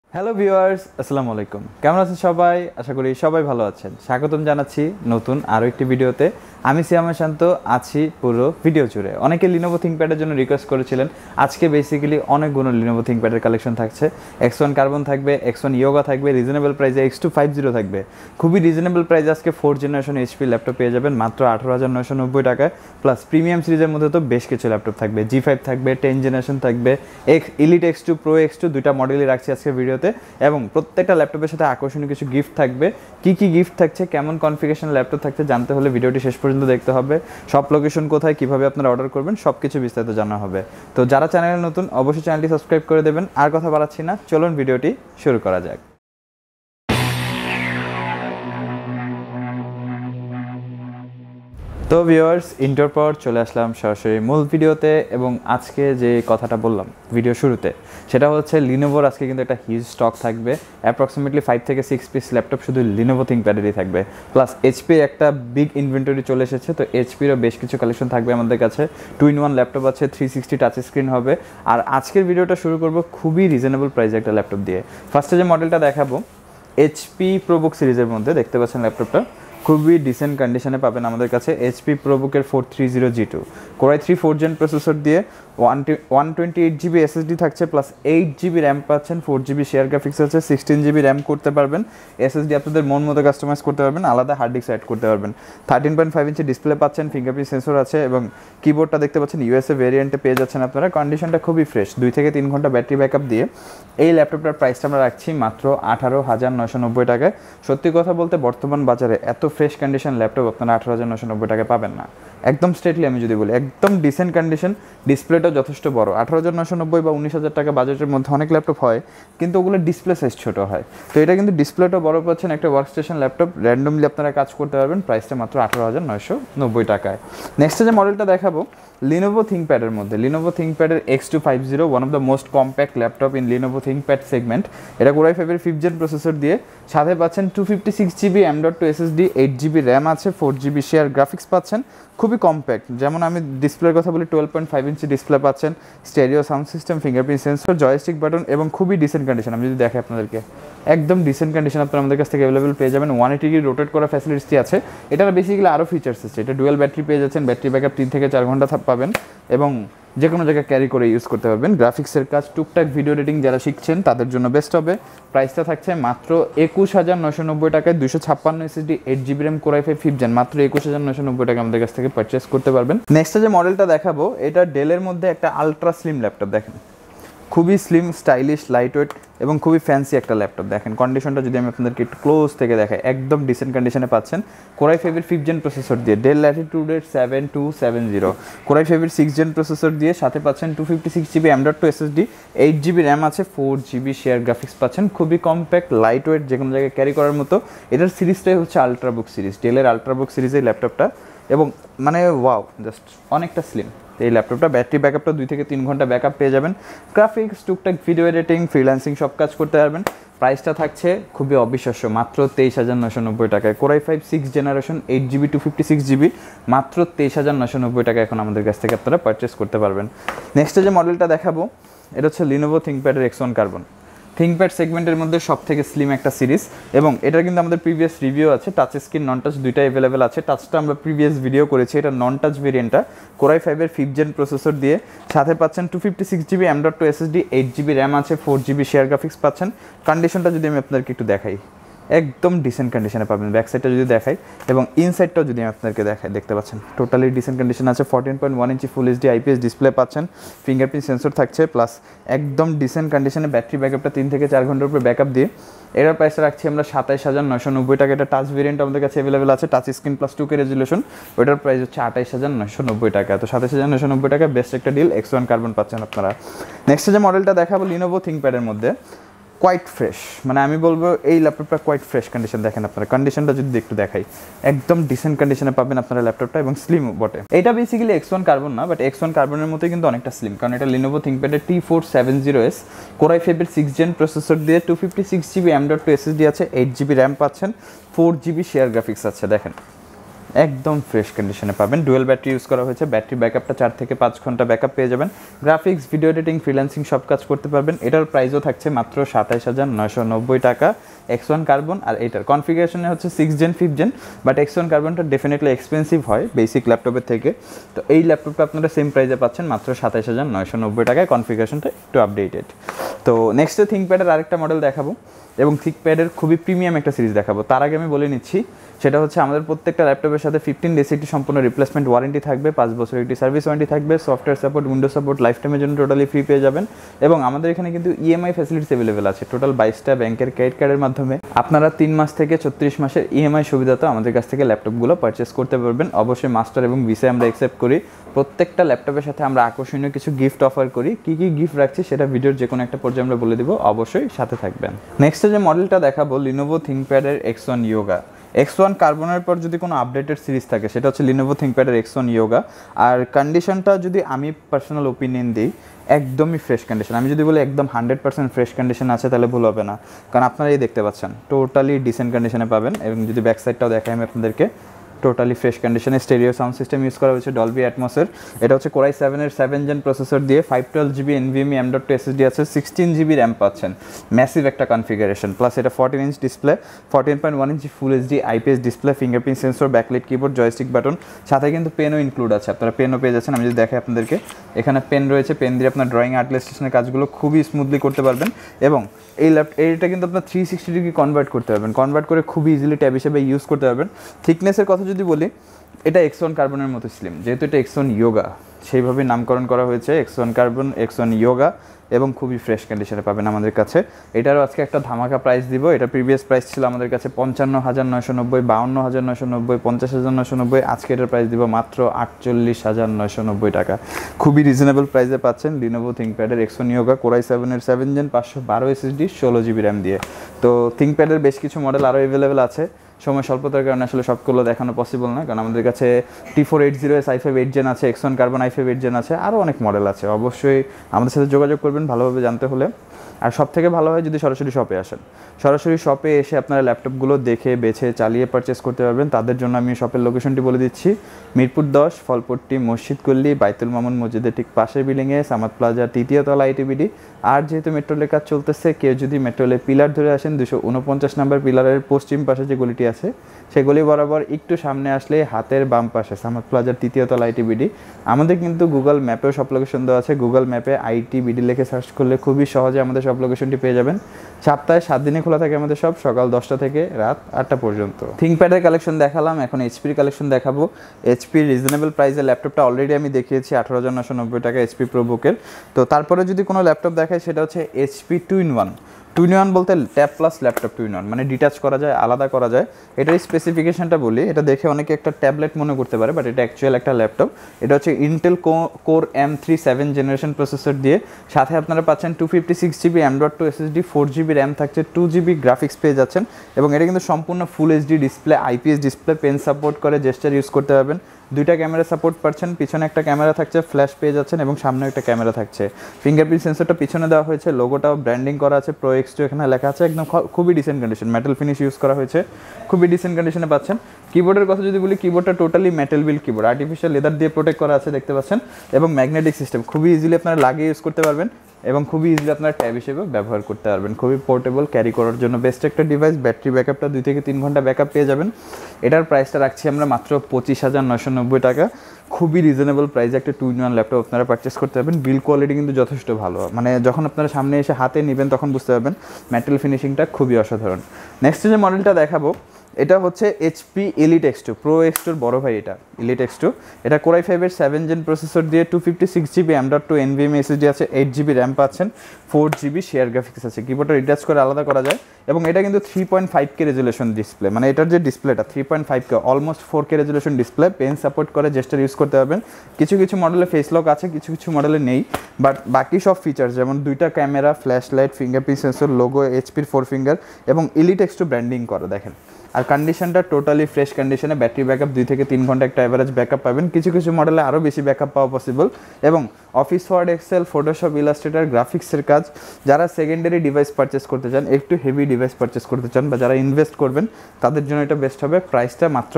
Hello viewers, আসসালামু আলাইকুম। কেমন আছেন সবাই? আশা করি সবাই ভালো আছেন। স্বাগতম জানাচ্ছি নতুন আরও একটি ভিডিওতে। আমি সিয়ামা শান্ত আছি পুরো ভিডিও জুড়ে। অনেকে লিনোভো থিংকপ্যাডের জন্য রিকোয়েস্ট করেছিলেন। আজকে বেসিক্যালি অনেকগুলো লিনোভো থিংকপ্যাডের কালেকশন থাকছে। X1 কার্বন থাকবে, X1 ইয়োগা থাকবে, রিজনেবল প্রাইসে X250 থাকবে। খুবই রিজনেবল প্রাইসে আজকে 4th জেনারেশন HP ল্যাপটপ পেয়ে যাবেন মাত্র 18,990 টাকায়। প্লাস প্রিমিয়াম সিরিজের মধ্যে তো বেশ কিছু ল্যাপটপ থাকবে। G5 থাকবে, 10th জেনারেশন থাকবে, এলিট X2 প্রো X2 দুইটা মডেলই রাখছি আজকে ভিডিওতে। এবং প্রত্যেকটা ল্যাপটপের সাথে আকর্ষণীয় কিছু গিফট থাকবে। কি কি গিফট থাকছে, কেমন কনফিগারেশন ল্যাপটপ থাকছে জানতে হলে ভিডিওটি শেষ পর্যন্ত দেখতে হবে। সব লোকেশন কোথায়, কিভাবে আপনারা অর্ডার করবেন সব কিছু বিস্তারিত জানা হবে। তো যারা চ্যানেলে নতুন অবশ্যই চ্যানেলটি সাবস্ক্রাইব করে দেবেন। আর কথা বাড়াচ্ছি না, চলুন ভিডিওটি শুরু করা যাক। তো ভিউয়ার্স, ইন্টার পর চলে আসলাম সরাসরি মূল ভিডিওতে। এবং আজকে যে কথাটা বললাম ভিডিও শুরুতে, সেটা হচ্ছে লিনোভোর আজকে কিন্তু একটা হিউজ স্টক থাকবে। অ্যাপ্রক্সিমেটলি 5 থেকে 6 পিস ল্যাপটপ শুধু লিনোভো থিংকপ্যাডেরই থাকবে। প্লাস এইচপির একটা বিগ ইনভেন্টরি চলে এসেছে। তো এইচপিরও বেশ কিছু কালেকশন থাকবে আমাদের কাছে। 2-in-1 ল্যাপটপ আছে, 360 টাচ স্ক্রিন হবে। আর আজকের ভিডিওটা শুরু করব খুবই রিজনেবল প্রাইসে একটা ল্যাপটপ দিয়ে। ফার্স্টে যে মডেলটা দেখাবো এইচপি প্রোবুক সিরিজের মধ্যে, দেখতে পাচ্ছেন ল্যাপটপটা খুবই ডিসেন্ট কন্ডিশনে পাবেন আমাদের কাছে। এইচপি প্রোবুকের 430G2 core i 3 4th gen processor দিয়ে 128GB SSD থাকছে, প্লাস 8GB র্যাম পাচ্ছেন, 4GB শেয়ার গ্রাফিক্স আছে, 16GB র্যাম করতে পারবেন। SSD আপনাদের মন মতো কাস্টমাইজ করতে পারবেন, আলাদা হার্ড ডিস্ক অ্যাড করতে পারবেন। 13.5 ইঞ্চি ডিসপ্লে পাচ্ছেন, ফিঙ্গারপ্রিন্ট সেন্সর আছে এবং কিবোর্ডটা দেখতে পাচ্ছেন USA ভেরিয়েন্টে পেয়ে যাচ্ছেন আপনারা। কন্ডিশনটা খুবই ফ্রেশ, 2 থেকে 3 ঘন্টা ব্যাটারি ব্যাকআপ দিয়ে এই ল্যাপটপটার প্রাইসটা আমরা রাখছি মাত্র 18,990 টাকায়। সত্যি কথা বলতে বর্তমান বাজারে এত ফ্রেশ কন্ডিশন ল্যাপটপ আপনারা 18,990 টাকায় পাবেন না। একদম স্ট্রেটলি আমি যদি বলি, একদম ডিসেন্ট কন্ডিশন, ডিসপ্লেটা যথেষ্ট বড়। 18,990 বা 19,000 টাকা বাজেটের মধ্যে অনেক ল্যাপটপ হয়, কিন্তু ওগুলো ডিসপ্লে সাইজ ছোটো হয়। তো এটা কিন্তু ডিসপ্লেটা বড় পাচ্ছেন, একটা ওয়ার্কস্টেশন ল্যাপটপ, র্যান্ডমলি আপনারা কাজ করতে পারবেন। প্রাইসটা মাত্র 18,990 টাকায়। নেক্সটে যে মডেলটা দেখাবো লিনোভো থিংকপ্যাডের মধ্যে, লিনোভো থিংকপ্যাডের X250, one of the most compact laptop in Lenovo ThinkPad segment. এটা কোরাই 5-এর 5th জেন প্রসেসর দিয়ে, সাথে পাচ্ছেন 256GB M.2 SSD, 8GB RAM আছে, 4GB শেয়ার গ্রাফিক্স পাচ্ছেন। খুবই কম্প্যাক্ট। যেমন আমি ডিসপ্লের কথা বলি, 12.5 ইঞ্চি ডিসপ্লে পাচ্ছেন, stereo sound system, fingerprint sensor, joystick button এবং খুবই ডিসেন্ট কন্ডিশন। আমি যদি দেখাই আপনাদেরকে, একদম ডিসেন্ট কন্ডিশন আপনারা আমাদের কাছ থেকে অ্যাভেলেবল পেয়ে যাবেন। 180 রোটেট করা ফ্যাসিলিটি আছে। এটার বেসিক্যালি আরও ফিচার্স আছে। এটা ডুয়েল ব্যাটারি পেয়ে যাচ্ছেন, ব্যাটারি ব্যাকআপ 3 থেকে 4 ঘন্টা পাবেন এবং যে কোনো জায়গায় ক্যারি করে ইউজ করতে পারবেন। গ্রাফিক্সের কাজ, টুকটাক ভিডিও এডিটিং যারা শিখছেন তাদের জন্য বেস্ট হবে। প্রাইসটা থাকছে মাত্র 21,990 টাকায়। 256 SSD, 8GB RAM, core i 5 gen, মাত্র 21,990 টাকা আমাদের কাছ থেকে পারচেস করতে পারবেন। নেক্সটে যে মডেলটা দেখাবো, এটা ডেলের মধ্যে একটা আলট্রা স্লিম ল্যাপটপ। দেখেন খুবই স্লিম, স্টাইলিশ, লাইটওয়েট এবং খুবই ফ্যান্সি একটা ল্যাপটপ। দেখেন কন্ডিশনটা যদি আমি আপনাদেরকে একটু ক্লোজ থেকে দেখাই, একদম ডিসেন্ট কন্ডিশনে পাচ্ছেন। কোরাই 5-এর 5th জেন প্রসেসর দিয়ে, ডেল ল্যাটিটিউডের 7270, কোরাই 5-এর 6th জেন প্রসেসর দিয়ে, সাথে পাচ্ছেন 256GB M.2 SSD, 8GB RAM আছে, 4GB শেয়ার গ্রাফিক্স পাচ্ছেন। খুবই কম্প্যাক্ট, লাইটওয়েট, যে কোনো জায়গায় ক্যারি করার মতো। এটার সিরিজটাই হচ্ছে আলট্রাবুক সিরিজ, ডেলের আলট্রাবুক সিরিজের ল্যাপটপটা। এবং মানে ওয়াও, জাস্ট অনেকটা স্লিম এই ল্যাপটপটা। ব্যাটারি ব্যাকআপটা 2 থেকে 3 ঘন্টা ব্যাকআপ পেয়ে যাবেন। গ্রাফিক্স, টুকটাক ভিডিও এডিটিং, ফ্রিল্যান্সিং সব কাজ করতে পারবেন। প্রাইসটা থাকছে খুবই অবিশ্বাস্য, মাত্র 23,990 টাকায়। Core i 5 6th generation, 8GB 256GB, মাত্র 23,990 টাকা এখন আমাদের কাছ থেকে আপনারা পারচেস করতে পারবেন। নেক্সটে যে মডেলটা দেখাবো, এটা হচ্ছে লিনোভো থিংকপ্যাডের X1 কার্বন। থিংকপ্যাড সেগমেন্টের মধ্যে সব থেকে স্লিম একটা সিরিজ এবং এটার কিন্তু আমাদের প্রিভিয়াস রিভিউ আছে। টাচ স্ক্রিন, নন টাচ দুইটাই অ্যাভেলেবেল আছে। টাচটা আমরা প্রিভিয়াস ভিডিও করেছি, এটা নন টাচ ভেরিয়েন্টটা। কোরাই 5-এর 5th জেন প্রসেসর দিয়ে, সাথে পাচ্ছেন 256GB M.2 SSD, 8GB RAM আছে, 4GB শেয়ার গ্রাফিক্স পাচ্ছেন। কন্ডিশনটা যদি আমি আপনাদেরকে একটু দেখাই, একদম ডিসেন্ট কন্ডিশনে পাবেন। ব্যাক সাইডটা যদি দেখাই এবং ইনসাইডটাও যদি আমি আপনাদেরকে দেখাই, দেখতে পাচ্ছেন টোটালি ডিসেন্ট কন্ডিশন আছে। 14.1 inch full HD IPS display পাচ্ছেন, ফিঙ্গারপ্রিন্ট সেন্সর থাকছে, প্লাস একদম ডিসেন্ট কন্ডিশনে ব্যাটারি ব্যাকআপটা 3 থেকে 4 ঘন্টার উপরে ব্যাকআপ দিয়ে এটার প্রাইসটা রাখছি আমরা 27,990 টাকা। এটা টাচ ভেরিয়েন্ট আমাদের কাছে অ্যাভেলেবেল আছে, touch screen plus 2K resolution. ওইটার প্রাইস হচ্ছে 28,990 টাকা। তো 27,990 টাকা বেস্ট একটা ডিল, X1 কার্বন পাচ্ছেন আপনারা। নেক্সট যে মডেলটা দেখাবো লিনোভো থিংকপ্যাডের মধ্যে, কোয়াইট ফ্রেশ, মানে আমি বলবো এই ল্যাপটপটা কোয়াইট ফ্রেশ কন্ডিশন। দেখেন আপনারা কন্ডিশনটা যদি একটু দেখাই, একদম ডিসেন্ট কন্ডিশনে পাবেন আপনারা ল্যাপটপটা এবং স্লিম বটে। এটা বেসিক্যালি X1 কার্বন না, বাট X1 কার্বনের মতোই কিন্তু অনেকটা স্লিম, কারণ এটা লিনোভো থিংকপ্যাডের T470S, কোরাই 5-এর 6th জেন প্রসেসর দিয়ে, 256GB M.2 SSD আছে, 8GB র্যাম পাচ্ছেন, 4GB শেয়ার গ্রাফিক্স আছে। দেখেন একদম ফ্রেশ কন্ডিশনে পাবেন। ডুয়েল ব্যাটারি ইউজ করা হয়েছে, ব্যাটারি ব্যাকআপটা 4 থেকে 5 ঘন্টা ব্যাকআপ পেয়ে যাবেন। গ্রাফিক্স, ভিডিও এডিটিং, ফ্রিল্যান্সিং সব কাজ করতে পারবেন। এটার প্রাইসও থাকছে মাত্র 27,990 টাকা X1 কার্বন। আর এটার কনফিগারেশনে হচ্ছে 6th Gen 5th Gen, but X1 কার্বনটা ডেফিনেটলি এক্সপেন্সিভ হয় বেসিক ল্যাপটপের থেকে। তো এই ল্যাপটপটা আপনারা সেম প্রাইসে পাচ্ছেন মাত্র 27,990 টাকায়, কনফিগারেশনটা একটু আপডেটেড। তো নেক্সটে থিঙ্কপ্যাডের আরেকটা মডেল দেখাবো এবং থিঙ্কপ্যাডের খুবই প্রিমিয়াম একটা সিরিজ দেখাবো। তার আগে আমি বলে নিচ্ছি, সেটা হচ্ছে আমাদের প্রত্যেকটা ল্যাপটপের সাথে 15 days একটি সম্পূর্ণ রিপ্লেসমেন্ট ওয়ারেন্টি থাকবে, 5 বছরের একটি সার্ভিস ওয়ারেন্টি থাকবে, software support, Windows support life টাইমের জন্য টোটালি ফ্রি পেয়ে যাবেন। এবং আমাদের এখানে কিন্তু ইএমআই ফ্যাসিলিটিস অ্যাভেলেবেল আছে, টোটাল 22টা ব্যাংকের ক্রেডিট কার্ডের মাধ্যমে আপনারা 3 মাস থেকে 36 মাসের ইএমআই সুবিধাতে আমাদের কাছ থেকে ল্যাপটপগুলো পারচেস করতে পারবেন। অবশ্যই মাস্টার এবং ভিসা আমরা অ্যাকসেপ্ট করি। প্রত্যেকটা ল্যাপটপের সাথে আমরা আকর্ষণীয় কিছু গিফট অফার করি। কী কী গিফট রাখছি সেটা ভিডিওর যে কোনো একটা পর্যায়ে আমরা বলে দেবো, অবশ্যই সাথে থাকবেন। নেক্সটে যে মডেলটা দেখাবো লিনোভো থিঙ্কপ্যাডের X1 Yoga। X1 কার্বনের পর যদি কোনো আপডেটেড সিরিজ থাকে সেটা হচ্ছে লিনোভো থিঙ্কপ্যাডের X1 Yoga। আর কন্ডিশনটা যদি আমি পার্সোনাল ওপিনিয়ন দিই, একদমই ফ্রেশ কন্ডিশন। আমি যদি বলি একদম 100% ফ্রেশ কন্ডিশন আছে তাহলে ভুল হবে না, কারণ আপনারা এই দেখতে পাচ্ছেন টোটালি ডিসেন্ট কন্ডিশনে পাবেন। এবং যদি ব্যাক সাইডটাও দেখাই আমি আপনাদেরকে, টোটালি ফ্রেশ কন্ডিশনে স্টেরিও সাউন্ড সিস্টেম ইউজ করা হয়েছে, ডলবি অ্যাটমসের। এটা হচ্ছে Core i7-এর 7th Gen প্রসেসর দিয়ে 512GB NVMe M.2 SSD আছে, 16GB র্যাম পাচ্ছেন। ম্যাসিভ একটা কনফিগারেশন, প্লাস এটা 14 inch display, 14.1 inch full HD IPS display, fingerprint sensor, backlight keyboard, joystick button, সাথে কিন্তু পেনও ইনক্লুড আছে। আপনারা পেনও পেয়ে যাচ্ছেন। আমি যদি দেখাই আপনাদেরকে, এখানে পেন রয়েছে, পেন দিয়ে আপনার ড্রয়িং, আর্ট ইলাস্ট্রেশনের কাজগুলো খুবই স্মুথলি করতে পারবেন। এবং এইটা কিন্তু আপনার 360 ডিগ্রি কনভার্ট করতে পারবেন, কনভার্ট করে খুবই ইজিলি ট্যাব হিসেবে ইউজ করতে পারবেন। থিকনেসের কথা যদি বলি, এটা X1 কার্বনের মতো স্লিম, যেহেতু এটা X1 Yoga সেইভাবে নামকরণ করা হয়েছে, X1 কার্বন, X1 Yoga, এবং খুবই ফ্রেশ কন্ডিশনে পাবেন আমাদের কাছে। এটারও আজকে একটা ধামাকা প্রাইস দিব। এটা প্রিভিয়াস প্রাইস ছিল আমাদের কাছে 55,990, 52,990, 50,990। আজকে এটার প্রাইস দিব মাত্র 48,990 টাকা। খুবই রিজনেবল প্রাইসে পাচ্ছেন লিনোভো থিঙ্কপ্যাডের X1 Yoga, Core i7-এর 7th Gen, 512 SSD, 16GB RAM দিয়ে। তো থিঙ্কপ্যাডের বেশ কিছু মডেল আরও অ্যাভেলেবেল আছে। সময় স্বল্পতার কারণে আসলে সবগুলো দেখানো পসিবল না, কারণ আমাদের কাছে T480 i5 8 Gen আছে, X1 কার্বন i5 8 Gen আছে, আরও অনেক মডেল আছে। অবশ্যই আমাদের সাথে যোগাযোগ করবেন ভালোভাবে জানতে হলে। আর সব থেকে ভালো হয় যদি সরাসরি শপে আসেন। সরাসরি শপে এসে আপনারা ল্যাপটপগুলো দেখে বেছে চালিয়ে পারচেস করতে পারবেন। তাদের জন্য আমি শপের লোকেশনটি বলে দিচ্ছি, মিরপুর 10, ফলপট্টি, মসজিদ গল্লি, বাইতুল মামুন মসজিদের ঠিক পাশের বিল্ডিংয়ে, সামাদ প্লাজা, 3য় তলা, ITBD। আর যেহেতু মেট্রোলের কাজ চলতেছে, কেউ যদি মেট্রোলের পিলার ধরে আসেন, 249 নম্বর পিলারের পশ্চিম পাশে যে গলিটি আছে সেগুলি বরাবর একটু সামনে আসলে হাতের বাম পাশে সামাদ প্লাজার 3য় তলা, ITBD। আমাদের কিন্তু গুগল ম্যাপেও সব লোকেশন দেওয়া আছে। গুগল ম্যাপে ITBD লিখে সার্চ করলে খুবই সহজে আমাদের সব লোকেশনটি পেয়ে যাবেন। সপ্তাহে 7 দিনে খোলা থাকে আমাদের সব, সকাল 10টা থেকে রাত 8টা পর্যন্ত। থিঙ্কপ্যাডের কালেকশন দেখালাম, এখন HP কালেকশন দেখাবো। HP রিজনেবল প্রাইসের ল্যাপটপটা অলরেডি আমি দেখিয়েছি 18,990 টাকা HP প্রোবুকের। তো তারপরে যদি কোনো ল্যাপটপ দেখায় সেটা হচ্ছে HP 2-in-1। 2-in-1 বলতে ট্যাব প্লাস ল্যাপটপ 2-in-1, মানে ডিটাচ করা যায়, আলাদা করা যায়। এটার স্পেসিফিকেশনটা বলি, এটা দেখে অনেকে একটা ট্যাবলেট মনে করতে পারে, বাট এটা অ্যাকচুয়াল একটা ল্যাপটপ। এটা হচ্ছে Intel Core M3 7th generation processor দিয়ে, সাথে আপনারা পাচ্ছেন 256GB M.2 SSD, 4GB RAM থাকছে, 2GB গ্রাফিক্স পেয়ে যাচ্ছেন। এবং এটা কিন্তু সম্পূর্ণ full HD display, IPS display, pen support করে, জেস্টার ইউজ করতে পারবেন। 2টা ক্যামেরা সাপোর্ট পাচ্ছেন, পিছনে একটা ক্যামেরা থাকছে, ফ্ল্যাশ পেয়ে যাচ্ছেন, এবং সামনে একটা ক্যামেরা থাকছে। ফিঙ্গারপ্রিন্ট সেন্সরটা পিছনে দেওয়া হয়েছে, লোগোটাও ব্র্যান্ডিং করা আছে, Pro X2 এখানে লেখা আছে। একদম খুবই decent condition, metal finish use করা হয়েছে, খুবই ডিসেন্ট কন্ডিশনে পাচ্ছেন। কিবোর্ডের কথা যদি বলি, কিবোর্ডটা totally metal build keyboard, artificial leather দিয়ে প্রোটেক্ট করা আছে, দেখতে পাচ্ছেন। এবং ম্যাগনেটিক সিস্টেম, খুবই ইজিলি আপনারা লাগিয়ে ইউজ করতে পারবেন, এবং খুবই ইজিলি আপনারা ট্যাব হিসেবে ব্যবহার করতে পারবেন। খুবই পোর্টেবল, ক্যারি করার জন্য বেস্ট একটা ডিভাইস। ব্যাটারি ব্যাকআপটা 2 থেকে 3 ঘন্টা ব্যাকআপ পেয়ে যাবেন। এটার প্রাইসটা রাখছি আমরা মাত্র 25,990 টাকা। খুবই রিজনেবল প্রাইসে একটা 2-in-1 ল্যাপটপ আপনারা পারচেস করতে পারবেন। বিল কোয়ালিটি কিন্তু যথেষ্ট ভালো, মানে যখন আপনারা সামনে এসে হাতে নেবেন তখন বুঝতে পারবেন মেটাল ফিনিশিংটা খুবই অসাধারণ। নেক্সট যে মডেলটা দেখাবো, এটা হচ্ছে HP Elite X2, Pro X2 বড় ভাই এটা Elite X2। এটা Core i5-এর 7th Gen প্রসেসর দিয়ে, 256GB M.2 NVMe SSD আছে, 8GB র্যাম পাচ্ছেন, 4GB শেয়ার গ্রাফিক্স আছে। কিবোর্ডটা রিটাচ করে আলাদা করা যায়। এবং এটা কিন্তু 3.5K রেজুলেশন ডিসপ্লে, মানে এটার যে ডিসপ্লেটা 3.5K, almost 4K resolution display, pen support করে, জেস্টার ইউজ করতে পারবেন। কিছু কিছু মডেলে ফেস লক আছে, কিছু কিছু মডেলে নেই, বাট বাকি সব ফিচার্স যেমন 2টা camera, flash light, fingerprint sensor, logo HP 4 finger, এবং Elite X2 ব্র্যান্ডিং করা। দেখেন আর কন্ডিশনটা টোটালি ফ্রেশ কন্ডিশনে, ব্যাটারি ব্যাকআপ 2 থেকে 3 ঘন্টা একটা এভারেজ ব্যাকআপ পাবেন, কিছু কিছু মডেলে আরও বেশি ব্যাকআপ পাওয়া পসিবল। এবং Office Word, Excel, Photoshop, Illustrator, গ্রাফিক্সের কাজ যারা সেকেন্ডারি ডিভাইস পারচেস করতে চান, একটু হেভি ডিভাইস পারচেস করতে চান বা যারা ইনভেস্ট করবেন তাদের জন্য এটা বেস্ট হবে। প্রাইসটা মাত্র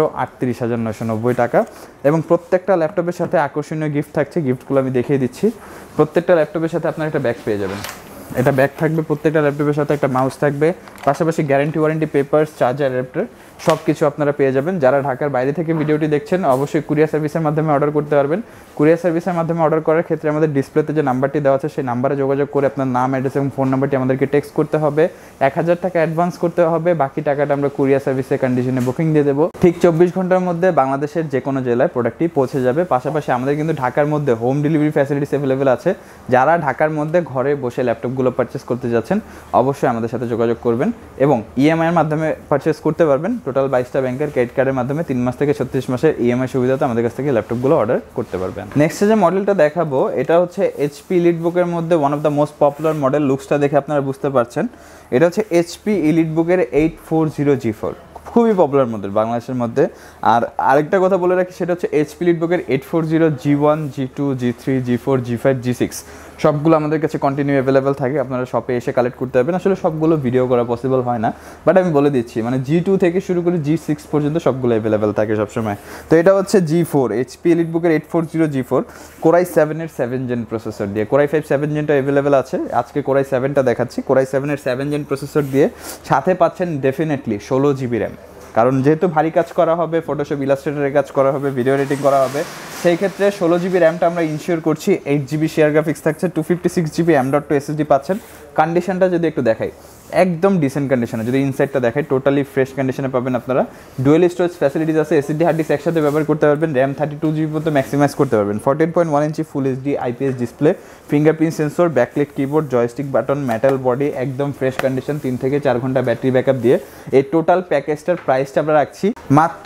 38,990 টাকা। এবং প্রত্যেকটা ল্যাপটপের সাথে আকর্ষণীয় গিফট থাকছে, গিফটগুলো আমি দেখিয়ে দিচ্ছি। প্রত্যেকটা ল্যাপটপের সাথে আপনার একটা ব্যাগ পেয়ে যাবেন, এটা ব্যাগ থাকবে, প্রত্যেকটা ল্যাপটপের সাথে একটা মাউস থাকবে, পাশাপাশি guarantee warranty papers, charger, adapter সব কিছু আপনারা পেয়ে যাবেন। যারা ঢাকার বাইরে থেকে ভিডিওটি দেখছেন অবশ্যই কুরিয়ার সার্ভিসের মাধ্যমে অর্ডার করতে পারবেন। কুরিয়ার সার্ভিসের মাধ্যমে অর্ডার করার ক্ষেত্রে আমাদের ডিসপ্লেতে যে নাম্বারটি দেওয়া আছে সেই নাম্বারে যোগাযোগ করে আপনার নাম, অ্যাড্রেস এবং ফোন নাম্বারটি আমাদেরকে টেক্সট করতে হবে। 1000 টাকা অ্যাডভান্স করতে হবে, বাকি টাকাটা আমরা কুরিয়ার সার্ভিসের কন্ডিশনে বুকিং দিয়ে দেবো। ঠিক 24 ঘন্টার মধ্যে বাংলাদেশের যে কোনো জেলায় প্রোডাক্টটি পৌঁছে যাবে। পাশাপাশি আমাদের কিন্তু ঢাকার মধ্যে হোম ডেলিভারি ফ্যাসিলিটিস অ্যাভেলেবেল আছে। যারা ঢাকার মধ্যে ঘরে বসে ল্যাপটপগুলো পারচেস করতে যাচ্ছেন অবশ্যই আমাদের সাথে যোগাযোগ করবেন এবং ইএমআইয়ের মাধ্যমে পারচেস করতে পারবেন। টোটাল 22টা ব্যাংকের ক্রেডিট কার্ডের মাধ্যমে 3 মাস থেকে 36 মাসের ইএমআই সুবিধাতে আমাদের কাছ থেকে ল্যাপটপগুলো অর্ডার করতে পারবেন। নেক্সট যে মডেলটা দেখাবো এটা হচ্ছে এইচপি এলিটবুকের মধ্যে one of the most popular model. লুকসটা দেখে আপনারা বুঝতে পারছেন এটা হচ্ছে এইচপি এলিটবুকের 840G4, খুবই পপুলার মডেল বাংলাদেশের মধ্যে। আর আরেকটা কথা বলে রাখি, সেটা হচ্ছে HP এলিটবুকের 840G1, G2, G3, G4, G5, G6 সবগুলো আমাদের কাছে কন্টিনিউ অ্যাভেলেবেল থাকে। আপনারা শপে এসে কালেক্ট করতে পারবেন। আসলে সবগুলো ভিডিও করা পসিবল হয় না, বাট আমি বলে দিচ্ছি, মানে G2 থেকে শুরু করে G6 পর্যন্ত সবগুলো অ্যাভেলেবেল থাকে সবসময়। তো এটা হচ্ছে G4, এইচপি এলিটবুকের 840G4 কোরাই 7-এর 7 জেন প্রসেসর দিয়ে। কোরাই 5 7 জেনটা অ্যাভেলেবেল আছে, আজকে কোরাই 7টা দেখাচ্ছি। কোরাই 7-এর 7 জেন প্রসেসর দিয়ে সাথে পাচ্ছেন ডেফিনেটলি 16GB র্যাম। কারণ যেহেতু ভারী কাজ করা হবে, ফটোশপ, ইলাস্ট্রেটরের কাজ করা হবে, ভিডিও এডিটিং করা হবে, সেই ক্ষেত্রে 16GB র্যামটা আমরা ইনশিওর করছি। 8GB শেয়ার গ্রাফিক্স থাকছে, 256GB M.2 SSD পাচ্ছেন। কন্ডিশনটা যদি একটু দেখাই, একদম ডিসেন্ট কন্ডিশনে। যদি ইনসাইডটা দেখাই টোটালি ফ্রেশ কন্ডিশনে পাবেন আপনারা। ডুয়েল স্টোরেজ ফ্যাসিলিটিস আছে, এসএসডি হার্ড ডিস্ক একসাথে ব্যবহার করতে পারবেন, র্যাম 32GB পর্যন্ত ম্যাক্সিমাইজ করতে পারবেন। 14.1 inch full HD IPS display, fingerprint sensor, backlight keyboard, joystick button, metal body, একদম ফ্রেশ কন্ডিশন, 3 থেকে 4 ঘন্টা ব্যাটারি ব্যাকআপ দিয়ে এই টোটাল প্যাকেজটার প্রাইসটা আমরা রাখছি মাত্র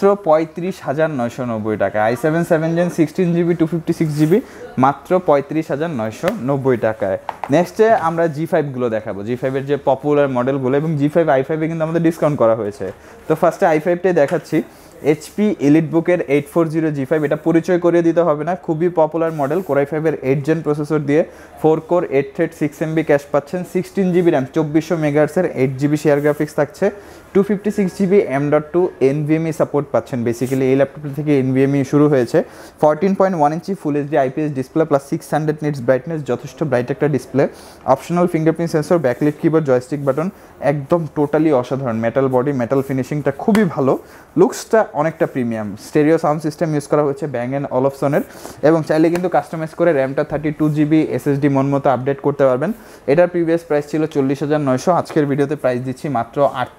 35,990 টাকা। i7 7 জেন 16GB 256GB মাত্র 35,990 টাকায়। নেক্সটে আমরা G5 গুলো দেখাবো, G5 এর যে পপুলার মডেলগুলো, এবং G5 i5 এ কিন্তু আমাদের ডিসকাউন্ট করা হয়েছে। তো ফার্স্টে i5টাই দেখাচ্ছি, এইচপি এলিটবুকের 840G5। এটা পরিচয় করিয়ে দিতে হবে না, খুবই পপুলার মডেল। কোরাই 5-এর 8 জেন প্রসেসর দিয়ে 4 কোর 8 থ্রেড 6MB ক্যাশ পাচ্ছেন, 16GB RAM, 2400 মেগাহার্টজের 8GB share graphics থাকছে, 256GB M.2 NVMe সাপোর্ট পাচ্ছেন। বেসিক্যালি এই ল্যাপটপ থেকে NVMe শুরু হয়েছে। 14.1 inch full HD IPS display plus 600 nits brightness, যথেষ্ট ব্রাইট একটা display, optional fingerprint sensor, backlight keyboard, joystick button, একদম টোটালি অসাধারণ। মেটাল বডি, মেটাল ফিনিশিংটা খুবই ভালো, লুকসটা অনেকটা premium. Stereo sound system use করা হয়েছে ব্যাং অ্যান্ড অলফসনের, এবং চাইলে কিন্তু কাস্টমাইজ করে র্যামটা 32GB SSD মন মতো আপডেট করতে পারবেন। এটার প্রিভিয়াস প্রাইস ছিল 40,900, আজকের ভিডিওতে প্রাইস দিচ্ছি মাত্র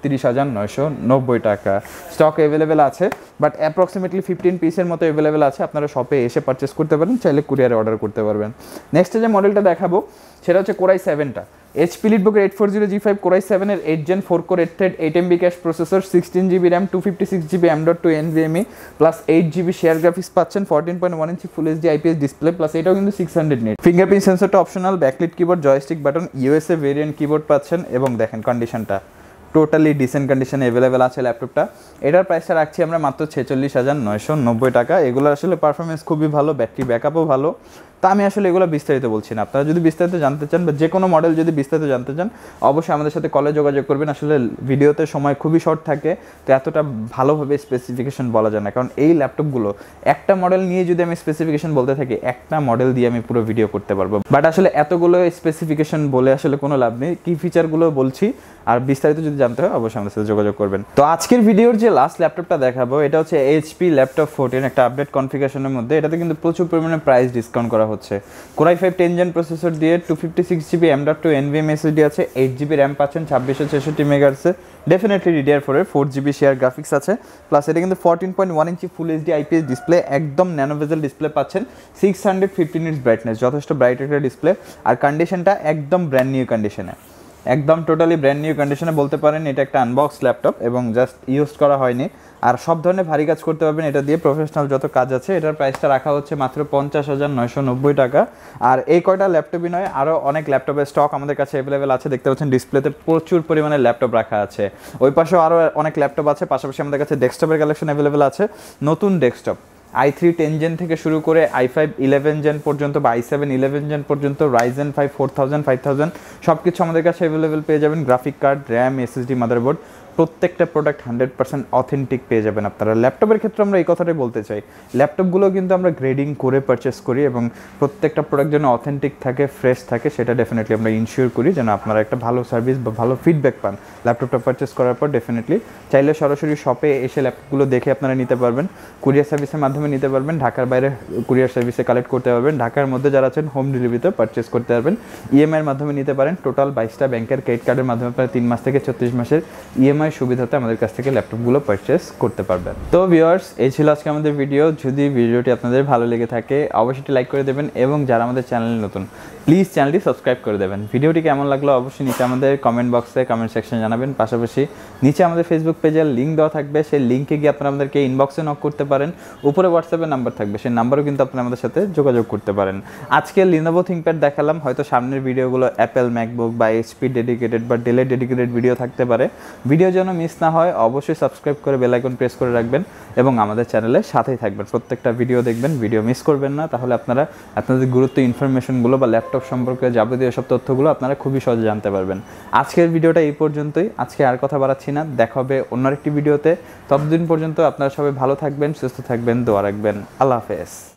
38,990 টাকা। স্টক অ্যাভেলেবেল আছে, বাট অ্যাপ্রক্সিমেটলি 15 পিসের মতো অ্যাভেলেবেল আছে। আপনারা শপে এসে পারচেস করতে পারেন, চাইলে কুরিয়ারে অর্ডার করতে পারবেন। নেক্সট যে মডেলটা দেখাবো সেটা হচ্ছে কোরাই 7টা। এইচপি এলিটবুকের 840G5 কোরাই 7-এর 8 gen 4 core 8 thread 8MB cache processor, 16GB RAM, 256GB M.2 NVMe plus 8GB share graphics পাচ্ছেন, 14.1 inch full HD IPS display plus এটাও কিন্তু 600 নিট, ফিঙ্গারপ্রিন্ট সেন্সরটা optional, backlight keyboard, joystick button, USA variant keyboard পাচ্ছেন। এবং দেখেন কন্ডিশনটা totally dissent কন্ডিশনে available আছে ল্যাপটপটা। এটার প্রাইসটা রাখছি আমরা মাত্র 46,990 টাকা। এগুলো আসলে পারফরমেন্স খুবই ভালো, ব্যাটারি ব্যাকআপও ভালো। তা আমি আসলে এগুলো বিস্তারিত বলছি না। আপনারা যদি বিস্তারিত জানতে চান বা যে কোনো মডেল যদি বিস্তারিত জানতে চান অবশ্যই আমাদের সাথে কলে যোগাযোগ করবেন। আসলে ভিডিওতে সময় খুবই শর্ট থাকে, তো এতটা ভালোভাবে স্পেসিফিকেশন বলা যায় না, কারণ এই ল্যাপটপগুলো একটা মডেল নিয়ে যদি আমি স্পেসিফিকেশন বলতে থাকি একটা মডেল দিয়ে আমি পুরো ভিডিও করতে পারবো, বাট আসলে এতগুলো স্পেসিফিকেশন বলে আসলে কোনো লাভ নেই। কি ফিচারগুলো বলছি আর বিস্তারিত যদি জানতে হয় অবশ্যই আমাদের সাথে যোগাযোগ করবেন। তো আজকের ভিডিওর যে লাস্ট ল্যাপটপটা দেখাবো এটা হচ্ছে এইচপি ল্যাপটপ 14, একটা আপডেট কনফিগারেশনের মধ্যে। এটাতে কিন্তু প্রচুর পরিমাণে প্রাইস ডিসকাউন্ট করা হচ্ছে। কোরাই 5 10 জেন প্রসেসর দিয়ে 256GB M.2 NVMe SSD আছে, 8GB র্যাম পাচ্ছেন, 2666 মেগাহার্টজে, ডেফিনেটলি DDR4 এর 4GB শেয়ার গ্রাফিক্স আছে, প্লাস এটা কিন্তু 14.1 inch full HD IPS display, একদম ন্যানো বেজেল ডিসপ্লে পাচ্ছেন, 650 নিটস ব্রাইটনেস, যথেষ্ট ব্রাইট একটা ডিসপ্লে। আর কন্ডিশনটা একদম ব্র্যান্ড নিউ কন্ডিশনে। একদম টোটালি ব্র্যান্ড নিউ কন্ডিশনে বলতে পারেন। এটা একটা আনবক্স ল্যাপটপ এবং জাস্ট ইউজ করা হয়নি। আর সব ধরনের ভারী কাজ করতে পারবেন এটা দিয়ে, প্রফেশনাল যত কাজ আছে। এটার প্রাইসটা রাখা হচ্ছে মাত্র 50,990 টাকা। আর এই কয়টা ল্যাপটপই নয়, আরও অনেক ল্যাপটপের স্টক আমাদের কাছে অ্যাভেলেবেল আছে। দেখতে পাচ্ছেন ডিসপ্লেতে প্রচুর পরিমাণে ল্যাপটপ রাখা আছে। ওই পাশেও আরও অনেক ল্যাপটপ আছে। পাশাপাশি আমাদের কাছে ডেস্কটপের কালেকশন অ্যাভেলেবেল আছে। নতুন ডেস্কটপ i3 10 জেন থেকে শুরু করে i5 11 জেন পর্যন্ত বা i7 11 জেন পর্যন্ত, Ryzen 5 4000 5000 সব কিছু আমাদের কাছে অ্যাভেলেবেল পেয়ে যাবেন। Graphic card, RAM, SSD, motherboard, প্রত্যেকটা প্রোডাক্ট 100% অথেন্টিক পেয়ে যাবেন আপনারা। ল্যাপটপের ক্ষেত্রে আমরা এই কথাটাই বলতে চাই, ল্যাপটপগুলো কিন্তু আমরা গ্রেডিং করে পারচেস করি এবং প্রত্যেকটা প্রোডাক্ট যেন অথেন্টিক থাকে, ফ্রেশ থাকে, সেটা ডেফিনেটলি আমরা ইনশিওর করি যেন আপনারা একটা ভালো সার্ভিস বা ভালো ফিডব্যাক পান ল্যাপটপটা পারচেস করার পর। ডেফিনেটলি চাইলে সরাসরি শপে এসে ল্যাপটপগুলো দেখে আপনারা নিতে পারবেন, কুরিয়ার সার্ভিসের মাধ্যমে নিতে পারবেন, ঢাকার বাইরে কুরিয়ার সার্ভিসে কালেক্ট করতে পারবেন, ঢাকার মধ্যে যারা আছেন হোম ডেলিভারিতে পারচেস করতে পারবেন, ইএমআইয়ের মাধ্যমে নিতে পারেন। টোটাল 22টা ব্যাংকের ক্রেডিট কার্ডের মাধ্যমে আপনারা 3 মাস থেকে 36 মাসের ইএমআই সুবিধাতে আমাদের কাছ থেকে ল্যাপটপগুলো পারচেস করতে পারবেন। তো ভিউয়ার্স, এই ছিল আজকে আমাদের ভিডিও। যদি ভিডিওটি আপনাদের ভালো লেগে থাকে অবশ্যই লাইক করে দেবেন এবং যারা আমাদের চ্যানেলে নতুন প্লিজ চ্যানেলটি সাবস্ক্রাইব করে দেবেন। ভিডিওটি কেমন লাগলো অবশ্যই নিচে আমাদের কমেন্ট বক্সে কমেন্ট সেকশনে জানাবেন। পাশাপাশি নিচে আমাদের ফেসবুক পেজের লিঙ্ক দেওয়া থাকবে, সেই লিঙ্কে গিয়ে আপনারা আমাদেরকে ইনবক্সে নক করতে পারেন। উপরে হোয়াটসঅ্যাপের নাম্বার থাকবে, সেই নাম্বারও কিন্তু আপনারা আমাদের সাথে যোগাযোগ করতে পারেন। আজকে লিনোভো থিংকপ্যাড দেখালাম, হয়তো সামনের ভিডিওগুলো অ্যাপেল, ম্যাকবুক বা এইচপি ডেডিকেটেড বা ডেলের ডেডিকেটেড ভিডিও থাকতে পারে। ভিডিও যেন মিস না হয় অবশ্যই সাবস্ক্রাইব করে বেল আইকন প্রেস করে রাখবেন এবং আমাদের চ্যানেলের সাথেই থাকবেন। প্রত্যেকটা ভিডিও দেখবেন, ভিডিও মিস করবেন না। তাহলে আপনারা আপনাদের গুরুত্ব ইনফরমেশনগুলো বা ল্যাপটপ সম্পর্কে যাবতীয় সব তথ্যগুলো আপনারা খুবই সহজে জানতে পারবেন। আজকের ভিডিওটা এই পর্যন্তই। আজকে আর কথা বাড়াচ্ছি না, দেখা হবে অন্য একটি ভিডিওতে। ততদিন পর্যন্ত আপনারা সবাই ভালো থাকবেন, সুস্থ থাকবেন, দোয়া রাখবেন। আল্লাহ হাফেজ।